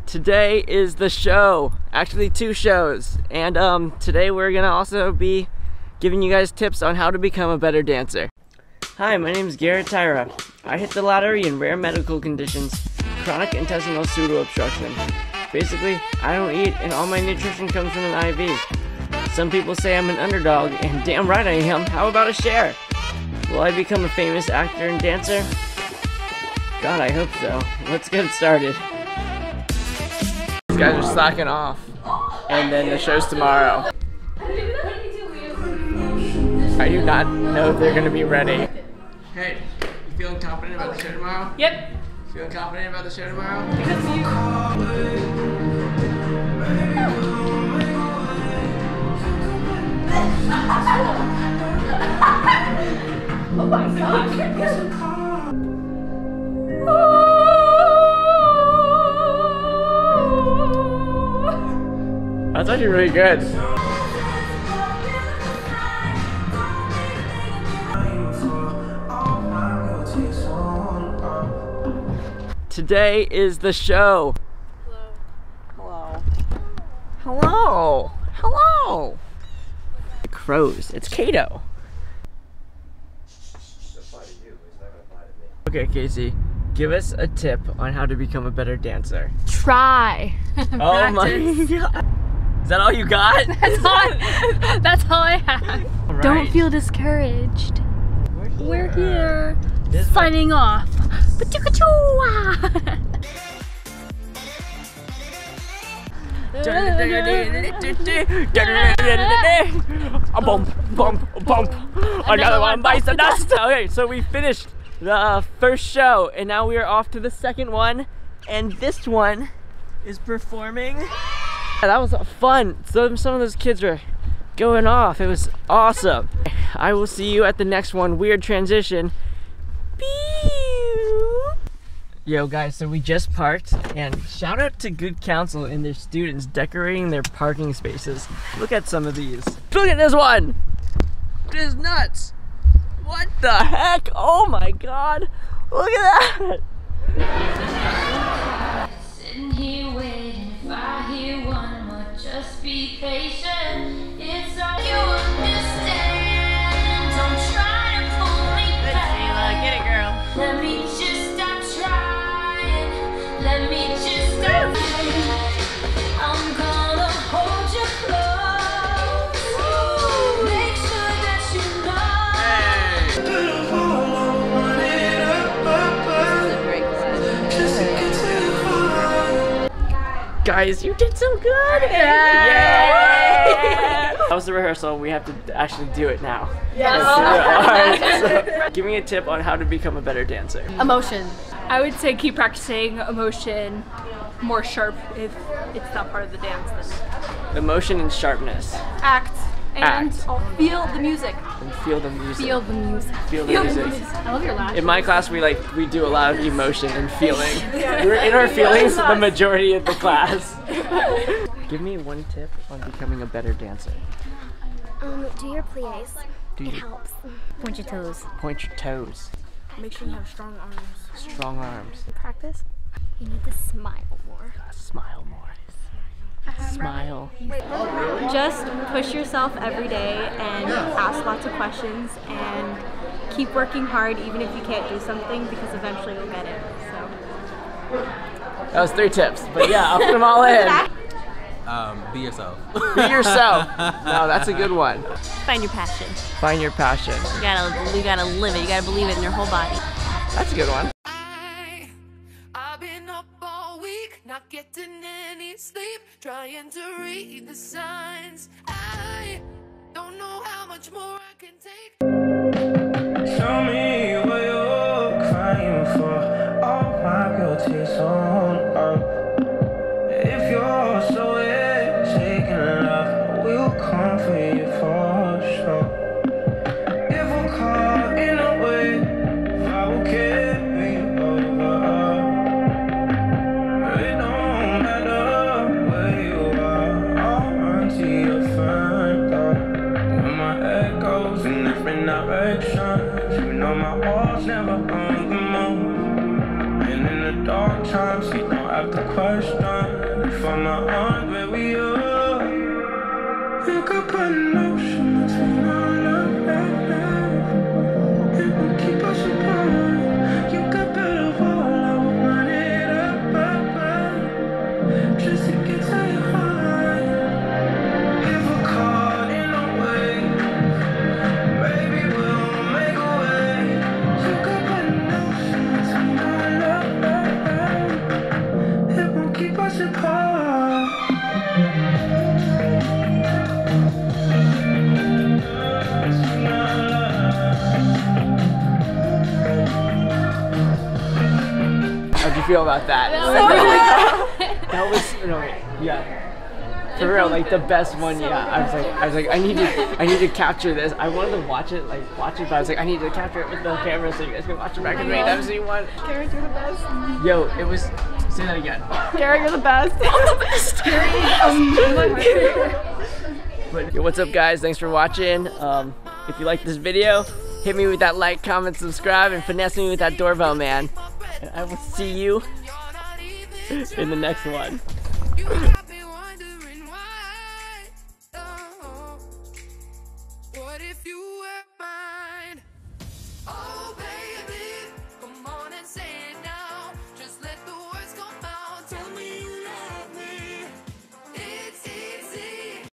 Today is the show, actually 2 shows, and today we're gonna also be giving you guys tips on how to become a better dancer. Hi, my name is Garrett Taira. I hit the lottery in rare medical conditions, chronic intestinal pseudo-obstruction. Basically, I don't eat and all my nutrition comes from an IV. Some people say I'm an underdog, and damn right I am. How about a share? Will I become a famous actor and dancer? God, I hope so. Let's get started. These guys are slacking off, and then the show's tomorrow. I do not know if they're gonna be ready. Hey, you feeling confident about the show tomorrow? Yep. Feeling confident about the show tomorrow? Because you. Oh my gosh. That's actually really good. Today is the show. Hello. Hello. Hello. Hello. The crows. It's Kato. Okay, Casey, give us a tip on how to become a better dancer. Try. Oh my god. Is that all you got? That's all I have. Right. Don't feel discouraged. We're here. Signing off. Another one bites the dust. Okay, so we finished the first show, and now we are off to the second one, and this one is performing. That was fun. So some of those kids are going off. It was awesome. I will see you at the next one. Weird transition. Yo guys, so we just parked, and shout out to Good Counsel and their students decorating their parking spaces. Look at some of these. Look at this one! It is nuts! What the heck? Oh my god! Look at that! Sitting here waiting, if I hear one more, just be patient. It's all you understand. Don't try to pull me back. Get it, girl. Let me just stop trying. Let me just stop. I'm gonna hold you close. Make sure that you know. Guys, you did so good! Yeah! That was the rehearsal. We have to actually do it now. Yes. Alright, so give me a tip on how to become a better dancer. Emotion. I would say keep practicing emotion more sharp if it's not part of the dance. Then. Emotion and sharpness. Act. And Act. Feel the music. And feel the music. Feel the music. Feel the music. I love your laugh. In my class, we do a lot of emotion and feeling. We're in our feelings the majority of the class. Give me one tip on becoming a better dancer. Do your plies. It helps. Point your toes. Point your toes. Make sure you have strong arms. Strong arms. Practice. You need to smile more. Smile more. Smile. Just push yourself every day and ask lots of questions and keep working hard even if you can't do something, because eventually you'll get it. So That was 3 tips, but yeah, I'll put them all in. Be yourself. Be yourself. No, that's a good one. Find your passion. Find your passion. You gotta live it. You gotta believe it in your whole body. That's a good one. I've been up all week, not getting any sleep, trying to read the signs. I don't know how much more I can take. Tell me what you're crying for. All my guilty soul. If you're so taking love, we'll come for you for sure. If we're caught in a way, I will carry over. It don't matter where you are, I'll run to your front door. When my head goes in different directions, you know my walls never on the move. And in the dark times, you don't have to from my arms where we are. You could put an ocean between our love. It will keep us apart. You could build a wall, I would run it up, just to get to your heart. If we're caught in a wave, maybe we'll make a way. You could put an ocean between our love. It won't keep us apart. How'd you feel about that? That was yeah. For real, like the best one. Yeah, I was like, I need to capture this. I wanted to watch it, but I was like, I need to capture it with the camera so you guys can watch it back in me. I've seen one. Garrett, you're the best. Yo, it was. Say that again. Garrett, you're the best. But yo, what's up, guys? Thanks for watching. If you like this video, hit me with that like, comment, subscribe, and finesse me with that doorbell, man. And I will see you in the next one.